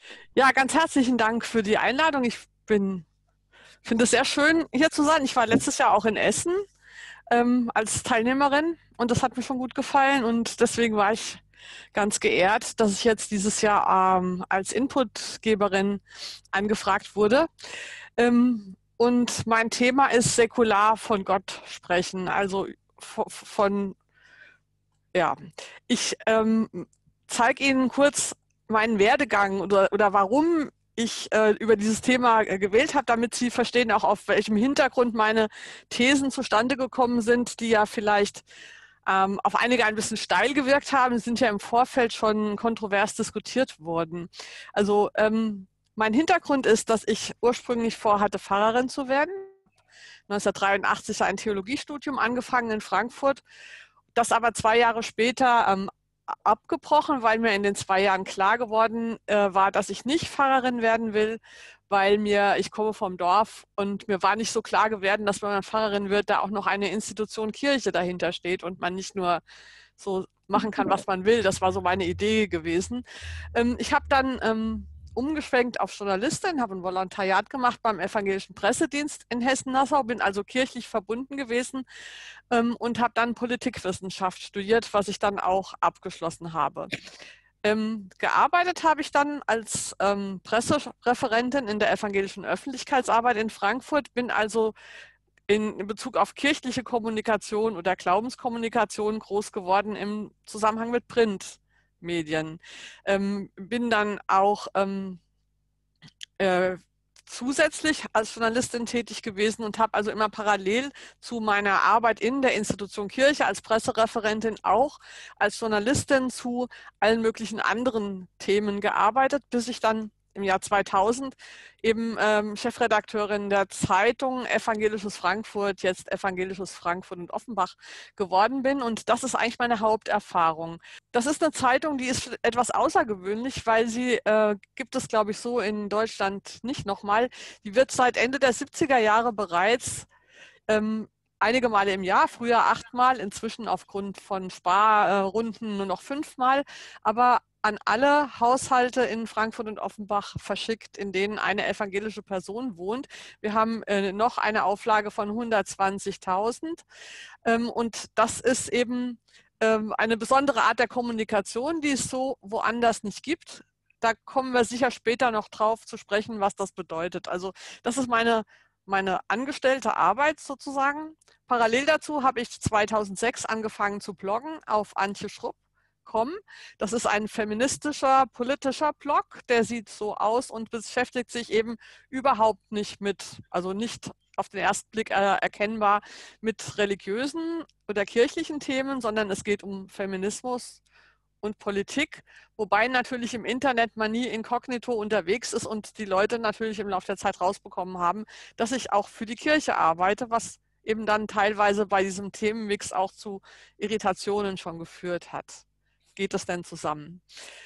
Ja, ganz herzlichen Dank für die Einladung. Finde es sehr schön, hier zu sein. Ich war letztes Jahr auch in Essen als Teilnehmerin und das hat mir schon gut gefallen und deswegen war ich ganz geehrt, dass ich jetzt dieses Jahr als Inputgeberin angefragt wurde. Und mein Thema ist säkular von Gott sprechen. Also von, ja, ich zeige Ihnen kurz meinen Werdegang oder warum ich über dieses Thema gewählt habe, damit Sie verstehen auch, auf welchem Hintergrund meine Thesen zustande gekommen sind, die ja vielleicht auf einige ein bisschen steil gewirkt haben, sind ja im Vorfeld schon kontrovers diskutiert worden. Also mein Hintergrund ist, dass ich ursprünglich vorhatte, Pfarrerin zu werden. 1983 ein Theologiestudium angefangen in Frankfurt, das aber 2 Jahre später abgebrochen, weil mir in den 2 Jahren klar geworden war, dass ich nicht Pfarrerin werden will, weil ich komme vom Dorf und mir war nicht so klar geworden, dass wenn man Pfarrerin wird, da auch noch eine Institution Kirche dahinter steht und man nicht nur so machen kann, was man will. Das war so meine Idee gewesen. Ich habe dann umgeschwenkt auf Journalistin, habe ein Volontariat gemacht beim Evangelischen Pressedienst in Hessen-Nassau, bin also kirchlich verbunden gewesen und habe dann Politikwissenschaft studiert, was ich dann auch abgeschlossen habe. Gearbeitet habe ich dann als Pressereferentin in der evangelischen Öffentlichkeitsarbeit in Frankfurt, bin also in Bezug auf kirchliche Kommunikation oder Glaubenskommunikation groß geworden im Zusammenhang mit Printmedien. Bin dann auch äh, zusätzlich als Journalistin tätig gewesen und habe also immer parallel zu meiner Arbeit in der Institution Kirche als Pressereferentin auch als Journalistin zu allen möglichen anderen Themen gearbeitet, bis ich dann im Jahr 2000 eben Chefredakteurin der Zeitung Evangelisches Frankfurt, jetzt Evangelisches Frankfurt und Offenbach geworden bin. Und das ist eigentlich meine Haupterfahrung. Das ist eine Zeitung, die ist etwas außergewöhnlich, weil sie gibt es, glaube ich, so in Deutschland nicht nochmal. Die wird seit Ende der 70er Jahre bereits einige Male im Jahr, früher 8-mal, inzwischen aufgrund von Sparrunden nur noch 5-mal, aber an alle Haushalte in Frankfurt und Offenbach verschickt, in denen eine evangelische Person wohnt. Wir haben noch eine Auflage von 120.000 und das ist eben eine besondere Art der Kommunikation, die es so woanders nicht gibt. Da kommen wir sicher später noch drauf zu sprechen, was das bedeutet. Also das ist meine angestellte Arbeit sozusagen. Parallel dazu habe ich 2006 angefangen zu bloggen auf antjeschrupp.com. Das ist ein feministischer, politischer Blog, der sieht so aus und beschäftigt sich eben überhaupt nicht also nicht auf den ersten Blick erkennbar mit religiösen oder kirchlichen Themen, sondern es geht um Feminismus und Politik, wobei natürlich im Internet man nie inkognito unterwegs ist und die Leute natürlich im Laufe der Zeit rausbekommen haben, dass ich auch für die Kirche arbeite, was eben dann teilweise bei diesem Themenmix auch zu Irritationen schon geführt hat. Geht das denn zusammen?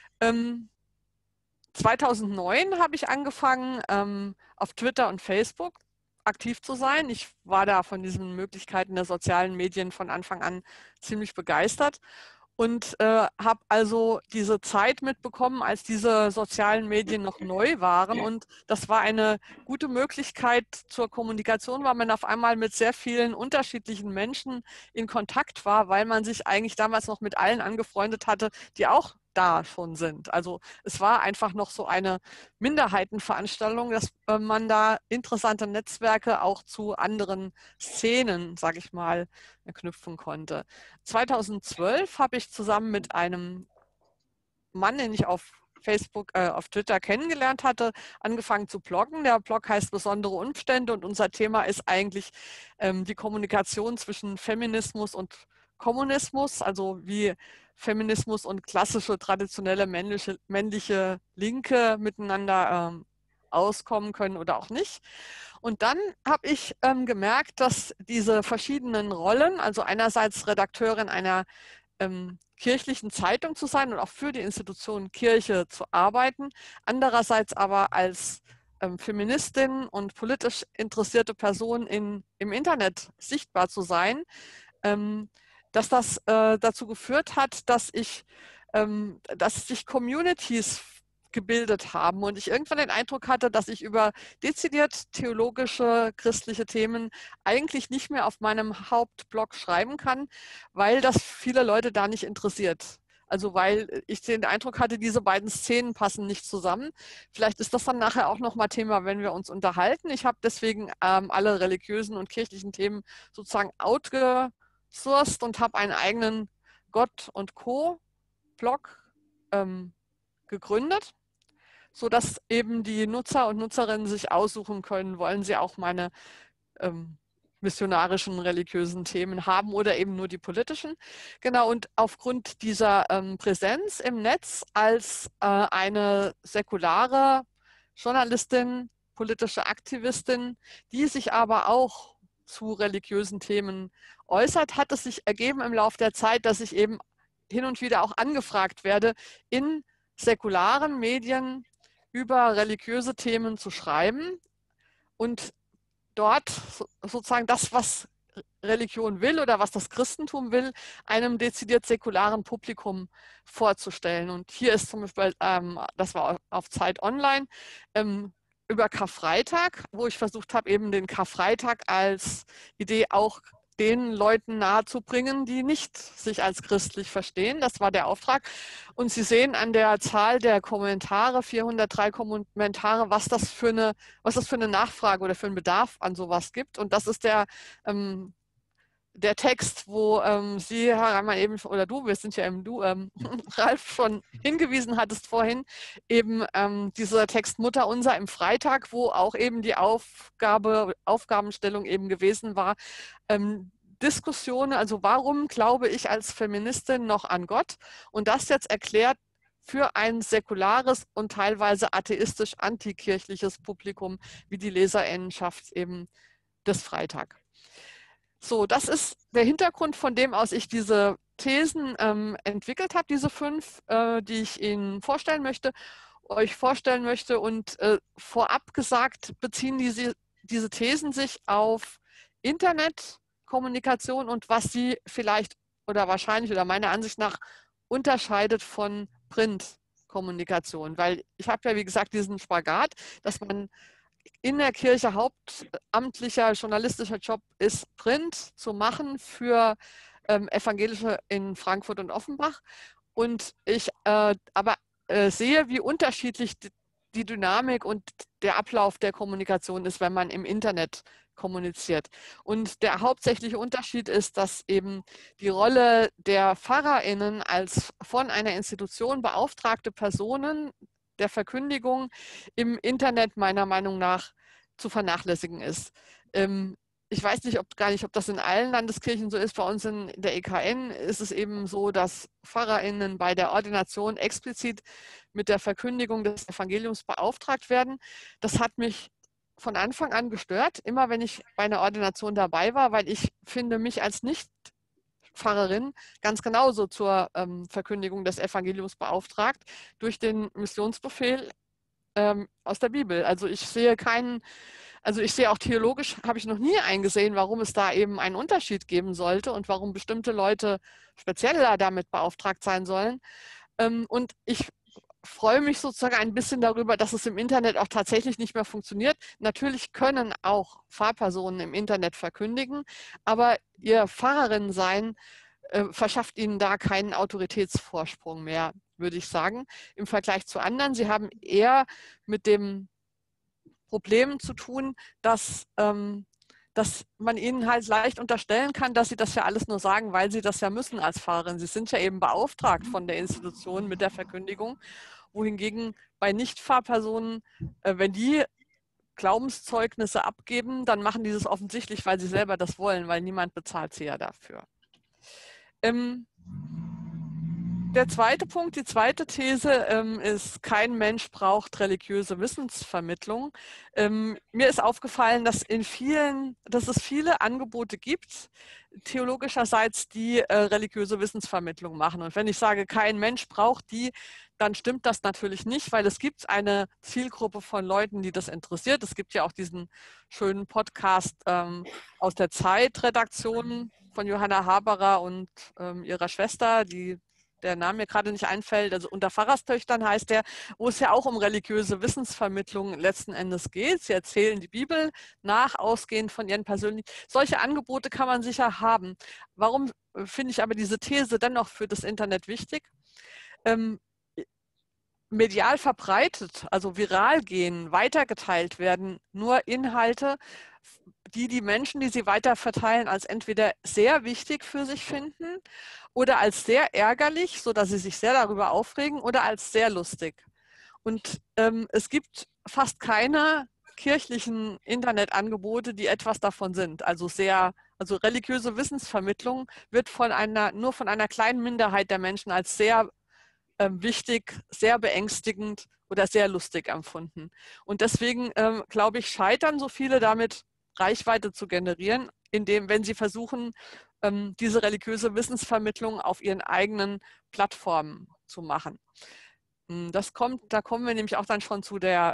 2009 habe ich angefangen, auf Twitter und Facebook aktiv zu sein. Ich war da von diesen Möglichkeiten der sozialen Medien von Anfang an ziemlich begeistert und habe also diese Zeit mitbekommen, als diese sozialen Medien noch neu waren. Und das war eine gute Möglichkeit zur Kommunikation, weil man auf einmal mit sehr vielen unterschiedlichen Menschen in Kontakt war, weil man sich eigentlich damals noch mit allen angefreundet hatte, die auch da schon sind. Also es war einfach noch so eine Minderheitenveranstaltung, dass man da interessante Netzwerke auch zu anderen Szenen, sage ich mal, knüpfen konnte. 2012 habe ich zusammen mit einem Mann, den ich auf Twitter kennengelernt hatte, angefangen zu bloggen. Der Blog heißt Besondere Umstände und unser Thema ist eigentlich die Kommunikation zwischen Feminismus und Kommunismus, also wie Feminismus und klassische, traditionelle männliche Linke miteinander auskommen können oder auch nicht. Und dann habe ich gemerkt, dass diese verschiedenen Rollen, also einerseits Redakteurin einer kirchlichen Zeitung zu sein und auch für die Institution Kirche zu arbeiten, andererseits aber als Feministin und politisch interessierte Person im Internet sichtbar zu sein, ähm, dass das dazu geführt hat, dass sich Communities gebildet haben und ich irgendwann den Eindruck hatte, dass ich über dezidiert theologische, christliche Themen eigentlich nicht mehr auf meinem Hauptblog schreiben kann, weil das viele Leute da nicht interessiert. Also weil ich den Eindruck hatte, diese beiden Szenen passen nicht zusammen. Vielleicht ist das dann nachher auch nochmal Thema, wenn wir uns unterhalten. Ich habe deswegen alle religiösen und kirchlichen Themen sozusagen outgesourced und habe einen eigenen Gott und Co. Blog gegründet, sodass eben die Nutzer und Nutzerinnen sich aussuchen können, wollen sie auch meine missionarischen, religiösen Themen haben oder eben nur die politischen. Genau, und aufgrund dieser Präsenz im Netz als eine säkulare Journalistin, politische Aktivistin, die sich aber auch zu religiösen Themen äußert, hat es sich ergeben im Laufe der Zeit, dass ich eben hin und wieder auch angefragt werde, in säkularen Medien über religiöse Themen zu schreiben und dort sozusagen das, was Religion will oder was das Christentum will, einem dezidiert säkularen Publikum vorzustellen. Und hier ist zum Beispiel, das war auf Zeit Online, über Karfreitag, wo ich versucht habe, eben den Karfreitag als Idee auch den Leuten nahezubringen, die nicht sich als christlich verstehen. Das war der Auftrag. Und Sie sehen an der Zahl der Kommentare, 403 Kommentare, was das für eine Nachfrage oder für einen Bedarf an sowas gibt. Und das ist der Text, wo Sie, Herr Reimann, eben, oder du, wir sind ja im Du, Ralf, schon hingewiesen hattest vorhin, eben dieser Text Mutter unser im Freitag, wo auch eben die Aufgabenstellung eben gewesen war, Diskussionen, also warum glaube ich als Feministin noch an Gott? Und das jetzt erklärt für ein säkulares und teilweise atheistisch antikirchliches Publikum, wie die Leserinnenschaft eben des Freitag. So, das ist der Hintergrund, von dem aus ich diese Thesen entwickelt habe, diese 5, die ich Ihnen euch vorstellen möchte. Und vorab gesagt, beziehen diese Thesen sich auf Internetkommunikation und was sie vielleicht oder wahrscheinlich oder meiner Ansicht nach unterscheidet von Printkommunikation. Weil ich habe ja, wie gesagt, diesen Spagat, dass man in der Kirche hauptamtlicher journalistischer Job ist, Print zu machen für Evangelische in Frankfurt und Offenbach. Und ich aber sehe, wie unterschiedlich die Dynamik und der Ablauf der Kommunikation ist, wenn man im Internet kommuniziert. Und der hauptsächliche Unterschied ist, dass eben die Rolle der PfarrerInnen als von einer Institution beauftragte Personen der Verkündigung im Internet meiner Meinung nach zu vernachlässigen ist. Ich weiß nicht, ob das in allen Landeskirchen so ist. Bei uns in der EKN ist es eben so, dass PfarrerInnen bei der Ordination explizit mit der Verkündigung des Evangeliums beauftragt werden. Das hat mich von Anfang an gestört, immer wenn ich bei einer Ordination dabei war, weil ich finde mich als Nicht-Pfarrerin ganz genauso zur Verkündigung des Evangeliums beauftragt durch den Missionsbefehl aus der Bibel. Also ich sehe auch theologisch, habe ich noch nie eingesehen, warum es da eben einen Unterschied geben sollte und warum bestimmte Leute spezieller damit beauftragt sein sollen. Und ich freue mich sozusagen ein bisschen darüber, dass es im Internet auch tatsächlich nicht mehr funktioniert. Natürlich können auch Pfarrpersonen im Internet verkündigen, aber ihr Pfarrerin-Sein verschafft ihnen da keinen Autoritätsvorsprung mehr, würde ich sagen, im Vergleich zu anderen. Sie haben eher mit dem Problem zu tun, dass man ihnen halt leicht unterstellen kann, dass sie das ja alles nur sagen, weil sie das ja müssen als Pfarrerin. Sie sind ja eben beauftragt von der Institution mit der Verkündigung, wohingegen bei Nicht-Pfarrpersonen, wenn die Glaubenszeugnisse abgeben, dann machen die das offensichtlich, weil sie selber das wollen, weil niemand bezahlt sie ja dafür. Der zweite Punkt, die zweite These ist, kein Mensch braucht religiöse Wissensvermittlung. Mir ist aufgefallen, dass es viele Angebote gibt, theologischerseits, die religiöse Wissensvermittlung machen. Und wenn ich sage, kein Mensch braucht die, dann stimmt das natürlich nicht, weil es gibt eine Zielgruppe von Leuten, die das interessiert. Es gibt ja auch diesen schönen Podcast aus der Zeit-Redaktion von Johanna Haberer und ihrer Schwester, die der Name mir gerade nicht einfällt, also unter Pfarrerstöchtern heißt der, wo es ja auch um religiöse Wissensvermittlung letzten Endes geht. Sie erzählen die Bibel nach, ausgehend von ihren persönlichen. Solche Angebote kann man sicher haben. Warum finde ich aber diese These dennoch für das Internet wichtig? Medial verbreitet, also viral gehen, weitergeteilt werden, nur Inhalte, die Menschen, die sie weiter verteilen, als entweder sehr wichtig für sich finden oder als sehr ärgerlich, sodass sie sich sehr darüber aufregen, oder als sehr lustig. Und es gibt fast keine kirchlichen Internetangebote, die etwas davon sind. Also religiöse Wissensvermittlung wird nur von einer kleinen Minderheit der Menschen als sehr wichtig, sehr beängstigend oder sehr lustig empfunden. Und deswegen, glaube ich, scheitern so viele damit, Reichweite zu generieren, wenn sie versuchen, diese religiöse Wissensvermittlung auf ihren eigenen Plattformen zu machen. Da kommen wir nämlich auch dann schon zu der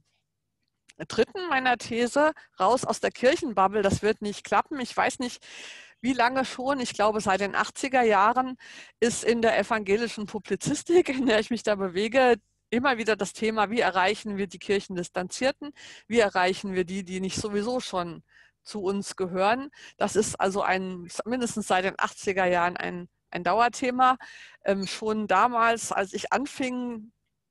dritten meiner These, raus aus der Kirchenbubble. Das wird nicht klappen. Ich weiß nicht, wie lange schon. Ich glaube, seit den 80er Jahren ist in der evangelischen Publizistik, in der ich mich da bewege, immer wieder das Thema, wie erreichen wir die Kirchendistanzierten? Wie erreichen wir die nicht sowieso schon zu uns gehören? Das ist also mindestens seit den 80er Jahren ein Dauerthema. Schon damals, als ich anfing,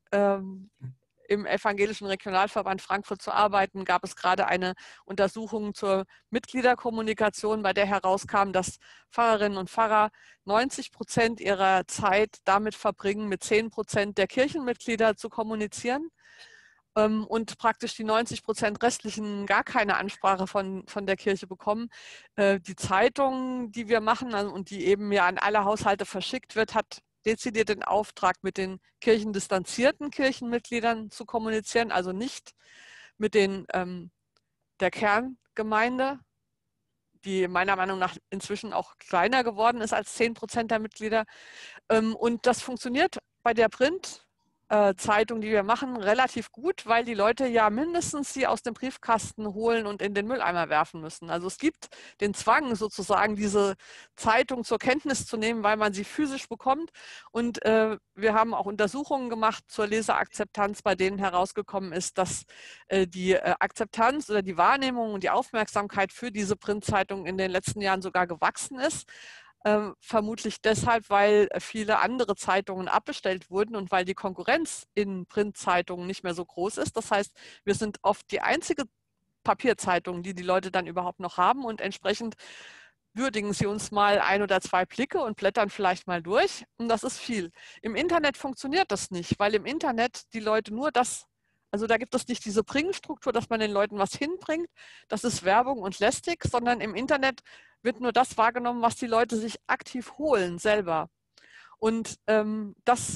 im Evangelischen Regionalverband Frankfurt zu arbeiten, gab es gerade eine Untersuchung zur Mitgliederkommunikation, bei der herauskam, dass Pfarrerinnen und Pfarrer 90% ihrer Zeit damit verbringen, mit 10% der Kirchenmitglieder zu kommunizieren und praktisch die 90% restlichen gar keine Ansprache von der Kirche bekommen. Die Zeitung, die wir machen und die eben ja an alle Haushalte verschickt wird, hat dezidiert den Auftrag, mit den kirchendistanzierten Kirchenmitgliedern zu kommunizieren, also nicht mit der Kerngemeinde, die meiner Meinung nach inzwischen auch kleiner geworden ist als 10% der Mitglieder. Und das funktioniert bei der Zeitung, die wir machen, relativ gut, weil die Leute ja mindestens sie aus dem Briefkasten holen und in den Mülleimer werfen müssen. Also es gibt den Zwang sozusagen, diese Zeitung zur Kenntnis zu nehmen, weil man sie physisch bekommt. Und wir haben auch Untersuchungen gemacht zur Leserakzeptanz, bei denen herausgekommen ist, dass die Akzeptanz oder die Wahrnehmung und die Aufmerksamkeit für diese Printzeitung in den letzten Jahren sogar gewachsen ist. Vermutlich deshalb, weil viele andere Zeitungen abbestellt wurden und weil die Konkurrenz in Printzeitungen nicht mehr so groß ist. Das heißt, wir sind oft die einzige Papierzeitung, die Leute dann überhaupt noch haben, und entsprechend würdigen sie uns mal 1 oder 2 Blicke und blättern vielleicht mal durch, und das ist viel. Im Internet funktioniert das nicht, weil im Internet die Leute nur also da gibt es nicht diese Bringstruktur, dass man den Leuten was hinbringt. Das ist Werbung und lästig, sondern im Internet wird nur das wahrgenommen, was die Leute sich aktiv holen selber. Und das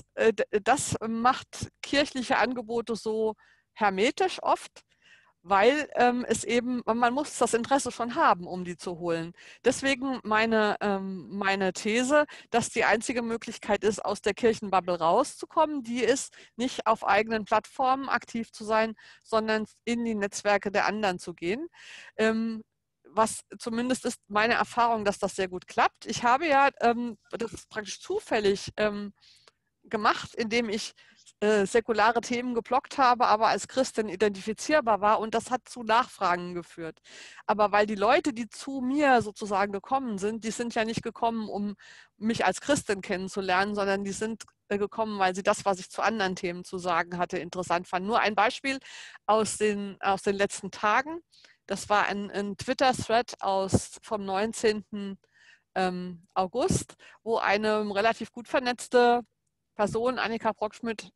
macht kirchliche Angebote so hermetisch oft, weil man muss das Interesse schon haben, um die zu holen. Deswegen meine These, dass die einzige Möglichkeit ist, aus der Kirchenbubble rauszukommen, die ist, nicht auf eigenen Plattformen aktiv zu sein, sondern in die Netzwerke der anderen zu gehen. Was zumindest ist meine Erfahrung, dass das sehr gut klappt. Ich habe ja, das ist praktisch zufällig gemacht, indem ich säkulare Themen geblockt habe, aber als Christin identifizierbar war, und das hat zu Nachfragen geführt. Aber weil die Leute, die zu mir sozusagen gekommen sind, die sind ja nicht gekommen, um mich als Christin kennenzulernen, sondern die sind gekommen, weil sie das, was ich zu anderen Themen zu sagen hatte, interessant fanden. Nur ein Beispiel aus den letzten Tagen. Das war ein Twitter-Thread vom 19. August, wo eine relativ gut vernetzte Person, Annika Brockschmidt,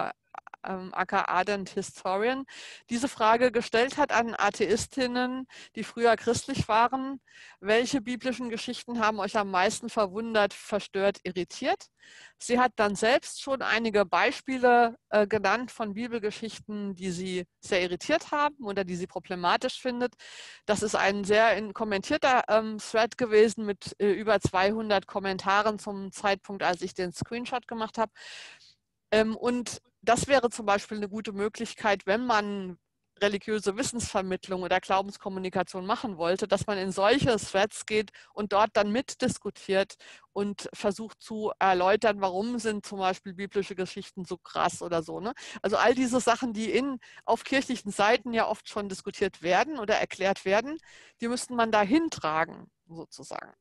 aka Ardent Historian, diese Frage gestellt hat an Atheistinnen, die früher christlich waren: Welche biblischen Geschichten haben euch am meisten verwundert, verstört, irritiert? Sie hat dann selbst schon einige Beispiele genannt von Bibelgeschichten, die sie sehr irritiert haben oder die sie problematisch findet. Das ist ein sehr kommentierter Thread gewesen mit über 200 Kommentaren zum Zeitpunkt, als ich den Screenshot gemacht habe. Und das wäre zum Beispiel eine gute Möglichkeit, wenn man religiöse Wissensvermittlung oder Glaubenskommunikation machen wollte, dass man in solche Threads geht und dort dann mitdiskutiert und versucht zu erläutern, warum sind zum Beispiel biblische Geschichten so krass oder so. Ne? Also all diese Sachen, die auf kirchlichen Seiten ja oft schon diskutiert werden oder erklärt werden, die müsste man da hintragen, sozusagen.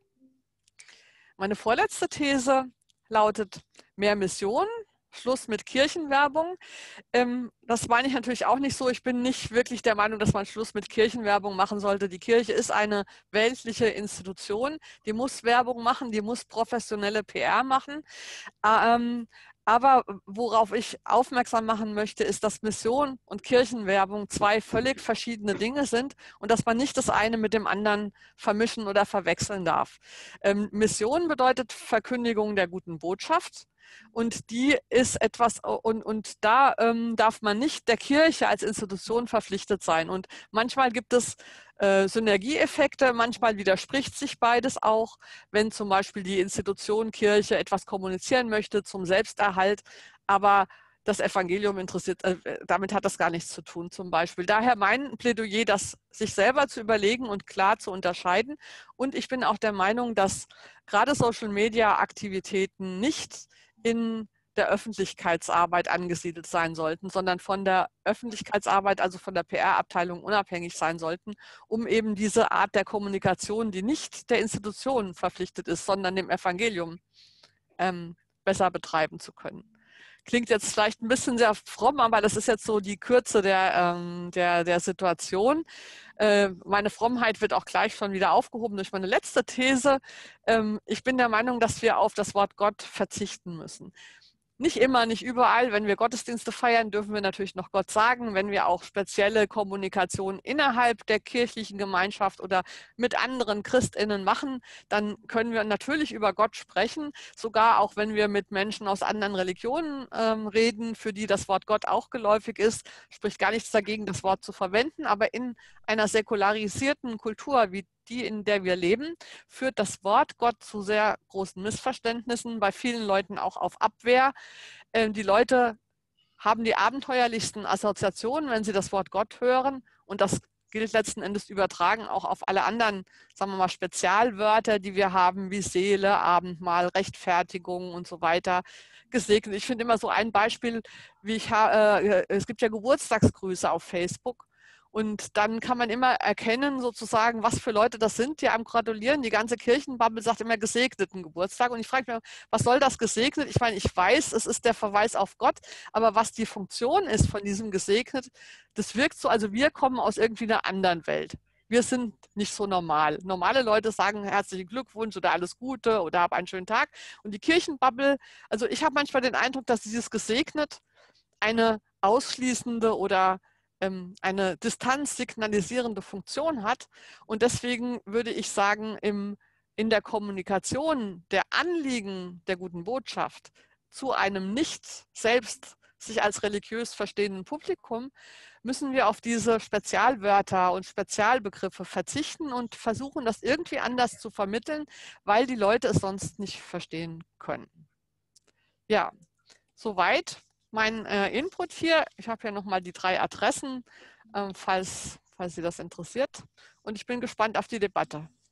Meine vorletzte These lautet mehr Mission, Schluss mit Kirchenwerbung. Das meine ich natürlich auch nicht so. Ich bin nicht wirklich der Meinung, dass man Schluss mit Kirchenwerbung machen sollte. Die Kirche ist eine weltliche Institution, die muss Werbung machen, die muss professionelle PR machen. Aber worauf ich aufmerksam machen möchte, ist, dass Mission und Kirchenwerbung zwei völlig verschiedene Dinge sind und dass man nicht das eine mit dem anderen vermischen oder verwechseln darf. Mission bedeutet Verkündigung der guten Botschaft. Und die ist etwas, und da darf man nicht der Kirche als Institution verpflichtet sein. Und manchmal gibt es Synergieeffekte, manchmal widerspricht sich beides auch, wenn zum Beispiel die Institution Kirche etwas kommunizieren möchte zum Selbsterhalt, aber das Evangelium interessiert, damit hat das gar nichts zu tun zum Beispiel. Daher mein Plädoyer, das sich selber zu überlegen und klar zu unterscheiden. Und ich bin auch der Meinung, dass gerade Social-Media-Aktivitäten nicht in der Öffentlichkeitsarbeit angesiedelt sein sollten, sondern von der Öffentlichkeitsarbeit, also von der PR-Abteilung unabhängig sein sollten, um eben diese Art der Kommunikation, die nicht der Institution verpflichtet ist, sondern dem Evangelium, besser betreiben zu können. Klingt jetzt vielleicht ein bisschen sehr fromm, aber das ist jetzt so die Kürze der Situation. Meine Frommheit wird auch gleich schon wieder aufgehoben durch meine letzte These. Ich bin der Meinung, dass wir auf das Wort Gott verzichten müssen. Nicht immer, nicht überall. Wenn wir Gottesdienste feiern, dürfen wir natürlich noch Gott sagen. Wenn wir auch spezielle Kommunikation innerhalb der kirchlichen Gemeinschaft oder mit anderen ChristInnen machen, dann können wir natürlich über Gott sprechen. Sogar auch wenn wir mit Menschen aus anderen Religionen reden, für die das Wort Gott auch geläufig ist, spricht gar nichts dagegen, das Wort zu verwenden. Aber in einer säkularisierten Kultur wie die, in der wir leben, führt das Wort Gott zu sehr großen Missverständnissen, bei vielen Leuten auch auf Abwehr. Die Leute haben die abenteuerlichsten Assoziationen, wenn sie das Wort Gott hören, und das gilt letzten Endes übertragen auch auf alle anderen, sagen wir mal, Spezialwörter, die wir haben, wie Seele, Abendmahl, Rechtfertigung und so weiter, gesegnet. Ich finde immer so ein Beispiel, es gibt ja Geburtstagsgrüße auf Facebook. Und dann kann man immer erkennen, sozusagen, was für Leute das sind, die einem gratulieren. Die ganze Kirchenbubble sagt immer gesegneten Geburtstag. Und ich frage mich, was soll das gesegnet? Ich meine, ich weiß, es ist der Verweis auf Gott, aber was die Funktion ist von diesem gesegnet, das wirkt so, also wir kommen aus irgendwie einer anderen Welt. Wir sind nicht so normal. Normale Leute sagen herzlichen Glückwunsch oder alles Gute oder hab einen schönen Tag. Und die Kirchenbubble, also ich habe manchmal den Eindruck, dass dieses gesegnet eine ausschließende oder eine Distanz signalisierende Funktion hat. Und deswegen würde ich sagen, in der Kommunikation der Anliegen der guten Botschaft zu einem nicht selbst sich als religiös verstehenden Publikum, müssen wir auf diese Spezialwörter und Spezialbegriffe verzichten und versuchen, das irgendwie anders zu vermitteln, weil die Leute es sonst nicht verstehen können. Ja, soweit mein Input hier. Ich habe hier nochmal die 3 Adressen, falls Sie das interessiert. Und ich bin gespannt auf die Debatte.